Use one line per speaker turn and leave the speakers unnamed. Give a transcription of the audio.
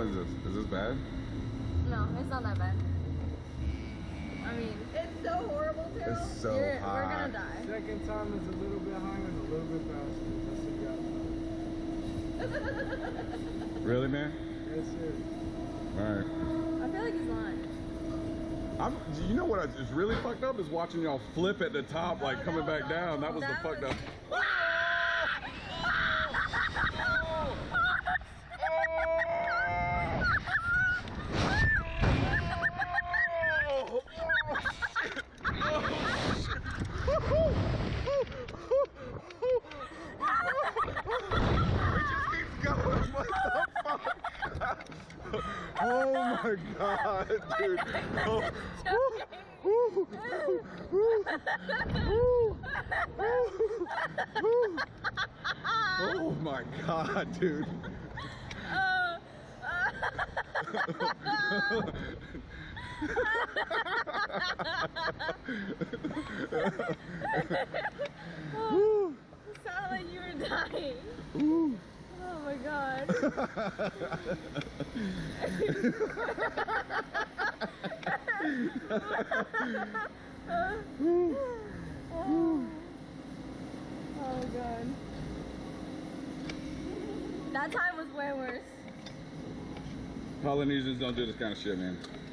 one is this? Is this bad?
No, it's not that bad. I mean, it's so horrible, Terrell.
It's so hot.
We're gonna die.
Second time is a little bit higher and a little bit faster. That's the
Really, man?
Yes, sir.
All right.
I feel like he's lying.
You know what is really fucked up is watching y'all flip at the top, like coming back down. That was the fucked up. Oh my god, dude. Oh my god, dude.
It sounded like you were dying. Oh my god. Oh god. That time was way worse.
Polynesians don't do this kind of shit, man.